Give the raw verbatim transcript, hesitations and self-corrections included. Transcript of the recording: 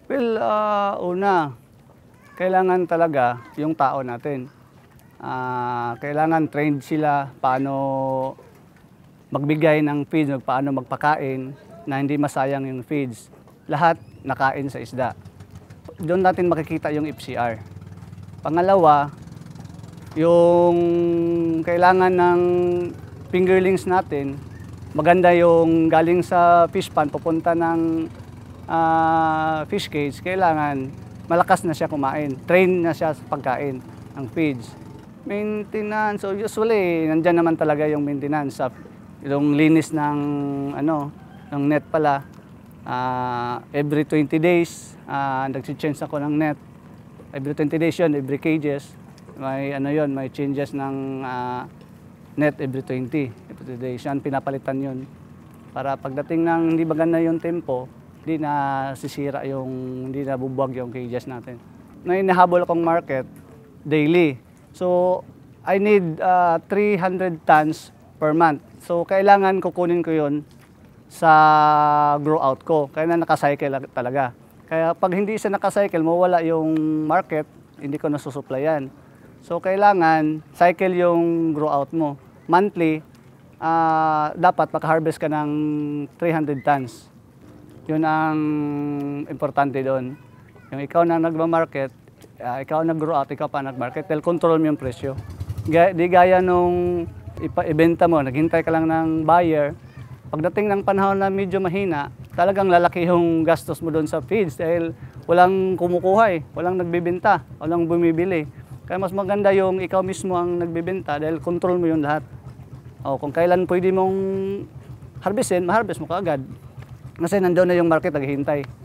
Well, ah, una, kailangan talaga yung tao natin. Ah, kailangan trained sila paano magbigay ng feeds, paano magpakain na hindi masayang yung feeds. Lahat nakain sa isda. Doon natin makikita yung F C R. Pangalawa, yung kailangan ng fingerlings natin, maganda yung galing sa fish pond, pupunta ng uh, fish cage, kailangan malakas na siya kumain. Train na siya sa pagkain ng feeds. Maintenance, so usually, nandyan naman talaga yung maintenance. Sa, yung linis ng, ano, ng net pala. Uh, every twenty days, uh, nag-change ako ng net. Every twenty days yun, every cages. May, ano yun, may changes ng uh, net every twenty. Every days yan, pinapalitan yun. Para pagdating ng hindi maganda yung tempo, hindi na sisira yung, hindi na bubuwag yung cages natin. May nahabol akong market daily. So, I need uh, three hundred tons per month. So, kailangan kukunin ko yun sa grow out ko. Kaya na nakacycle talaga. Kaya pag hindi siya nakacycle, mawala yung market, hindi ko nasusuplayan. So, kailangan cycle yung grow out mo. Monthly, uh, dapat makaharvest ka ng three hundred tons. Yun ang importante doon. Yung ikaw na nagma-market, uh, ikaw nag-grow out, ikaw pa nag-market, dahil control mo yung presyo. Di gaya nung ipa-ibenta mo, naghintay ka lang ng buyer, pagdating ng panahon na medyo mahina, talagang lalaki yung gastos mo doon sa feeds dahil walang kumukuha eh, walang nagbibenta, walang bumibili. Kaya mas maganda yung ikaw mismo ang nagbibenta dahil control mo yung lahat. O, kung kailan pwede mong harvestin, ma-harvest mo kaagad. Kasi nandoon na yung market, naghihintay.